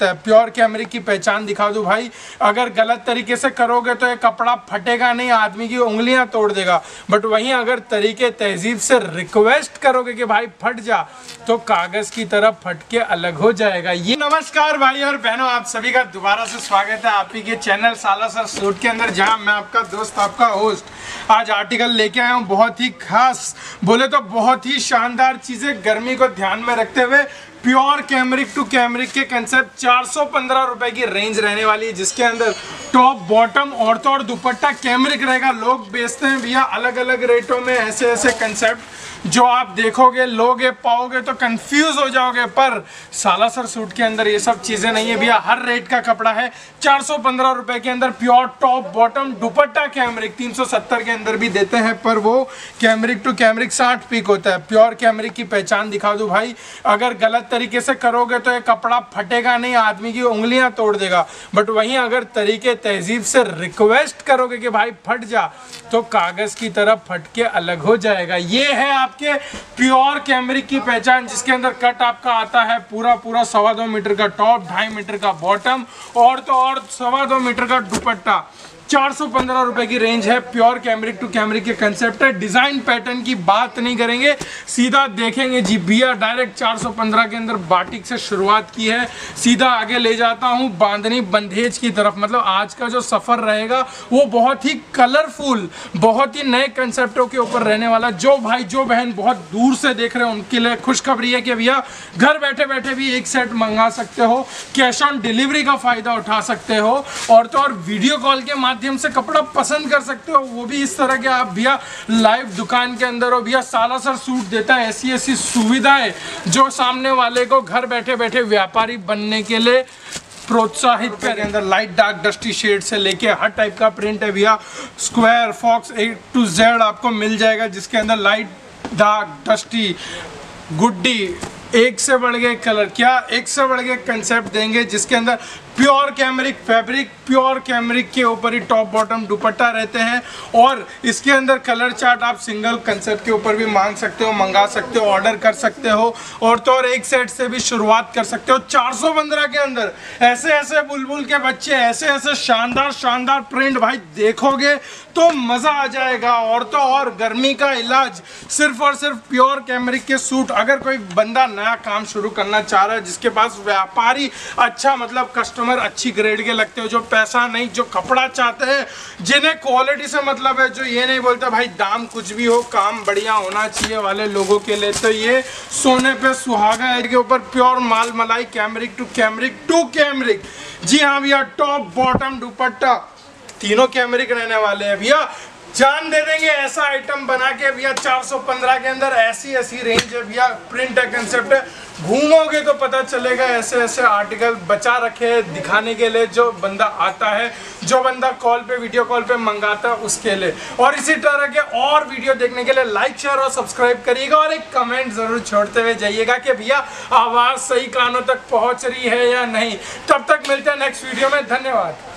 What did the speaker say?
होता है। Pure cambric की पहचान दिखा दूं भाई, अगर गलत तरीके से करोगे तो ये कपड़ा फटेगा नहीं, आदमी की उंगलियां तोड़ देगा। बट वहीं अगर तरीके तहजीब से रिक्वेस्ट करोगे कि भाई फट जा, तो कागज की तरह फट के अलग हो जाएगा। ये नमस्कार भाई और बहनों, आप सभी का दोबारा से स्वागत है आप ही के चैनल सालासर सूट के अंदर, जहां मैं आपका दोस्त आपका होस्ट आज आर्टिकल लेके आया हूं। बहुत ही खास, बोले तो बहुत ही शानदार चीजें, गर्मी को ध्यान में रखते हुए प्योर कैमरिक टू कैमरिक के कंसेप्ट 415 रुपए की रेंज रहने वाली है, जिसके अंदर टॉप बॉटम औरतों और दुपट्टा कैमरिक रहेगा। लोग बेचते हैं भैया अलग अलग रेटों में ऐसे ऐसे कंसेप्ट, जो आप देखोगे लोगे पाओगे तो कंफ्यूज हो जाओगे, पर सालासर सूट के अंदर ये सब चीजें नहीं है भैया। हर रेट का कपड़ा है 415 रुपए के अंदर, pure top bottom dupatta cambric 370 के अंदर भी देते हैं, पर वो कैमरिक टू कैमरिक 60 पीक होता है। प्योर कैमरिक की पहचान दिखा दूं भाई, अगर गलत तरीके से करोगे तो ये कपड़ा फटेगा नहीं, आदमी की उंगलियां तोड़ देगा। बट वहीं अगर तरीके तहजीब से रिक्वेस्ट करोगे कि भाई फट जा, तो कागज की तरह फट के अलग हो जाएगा। ये है आपके प्योर कैमरिक की पहचान, जिसके अंदर कट आपका आता है पूरा 2.25 मीटर का टॉप, 2.5 मीटर का बॉटम और तो और 2.25 मीटर का दुपट्टा। 415 रुपए की रेंज है। प्योर कैमरिक टू कैमरिक के कंसेप्ट है। डिजाइन पैटर्न की बात नहीं करेंगे, सीधा देखेंगे जी भैया। डायरेक्ट 415 के अंदर बाटिक से शुरुआत की है, सीधा आगे ले जाता हूं बांधनी बंधेज की तरफ। मतलब आज का जो सफर रहेगा वो बहुत ही कलरफुल, बहुत ही नए कंसेप्टों के ऊपर रहने वाला। जो भाई जो बहन बहुत दूर से देख रहे हैं उनके लिए खुशखबरी है कि भैया घर बैठे बैठे भी एक सेट मंगा सकते हो, कैश ऑन डिलीवरी का फायदा उठा सकते हो, और तो और वीडियो कॉल के माध्यम से कपड़ा पसंद कर सकते हो, वो भी इस तरह के। आप भैया लाइव दुकान के अंदर हो, भैया सालासर सूट देता है ऐसी ऐसी सुविधाएं जो सामने वाले को घर बैठे बैठे व्यापारी बनने के लिए प्रोत्साहित कर। अंदर लाइट डार्क डस्टी शेड से लेके हर टाइप का प्रिंट है भैया। Square fox A to Z आपको मिल जाएगा, जिसके अंदर लाइट डार्क डस्टी गुड्डी, एक से बढ़ के कलर, क्या एक से बढ़ के कंसेप्ट देंगे, जिसके अंदर pure cambric fabric, pure cambric के ऊपर ही टॉप बॉटम दुपट्टा रहते हैं। और इसके अंदर कलर चार्ट आप सिंगल कंसेप्ट के ऊपर भी मांग सकते हो, मंगा सकते हो, ऑर्डर कर सकते हो, और तो और एक सेट से भी शुरुआत कर सकते हो। 415 के अंदर ऐसे ऐसे बुलबुल के बच्चे, ऐसे ऐसे शानदार शानदार प्रिंट, भाई देखोगे तो मजा आ जाएगा। और तो और गर्मी का इलाज सिर्फ और सिर्फ प्योर कैमरिक के सूट। अगर कोई बंदा नया काम शुरू करना चाह रहा है, जिसके पास व्यापारी अच्छा, मतलब कस्टमर अच्छी ग्रेड के लगते हो, जो पैसा नहीं, जो कपड़ा चाहते हैं, जिन्हें क्वालिटी से मतलब है, जो ये नहीं बोलते भाई दाम कुछ भी हो, काम बढ़िया होना चाहिए वाले लोगों के लिए, तो ये सोने पे सुहागा है के ऊपर प्योर माल मलाई कैमरिक टू कैमरिक। जी हाँ भैया, टॉप बॉटम दुपट्टा तीनों कैमरिक रहने वाले हैं भैया। जान दे देंगे ऐसा आइटम बना के भैया। 415 के अंदर ऐसी ऐसी रेंज है भैया, प्रिंट है, कंसेप्ट है, घूमोगे तो पता चलेगा। ऐसे ऐसे आर्टिकल बचा रखे हैं दिखाने के लिए, जो बंदा आता है, जो बंदा कॉल पे वीडियो कॉल पे मंगाता है उसके लिए। और इसी तरह के और वीडियो देखने के लिए लाइक शेयर और सब्सक्राइब करिएगा, और एक कमेंट जरूर छोड़ते हुए जाइएगा कि भैया आवाज सही कानों तक पहुंच रही है या नहीं। तब तक मिलते हैं नेक्स्ट वीडियो में, धन्यवाद।